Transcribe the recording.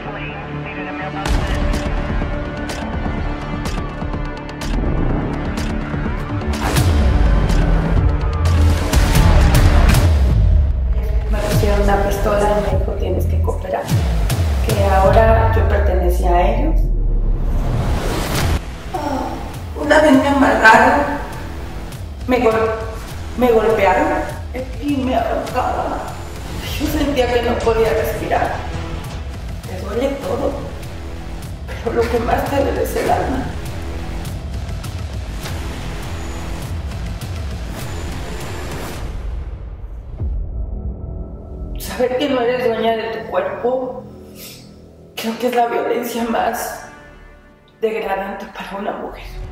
Me pusieron una pistola y me dijo tienes que cooperar. Que ahora yo pertenecía a ellos. Una vez me amarraron, me golpearon y me ahorcaban. Yo sentía que no podía respirar. Me duele todo, pero lo que más te duele es el alma. Saber que no eres dueña de tu cuerpo, creo que es la violencia más degradante para una mujer.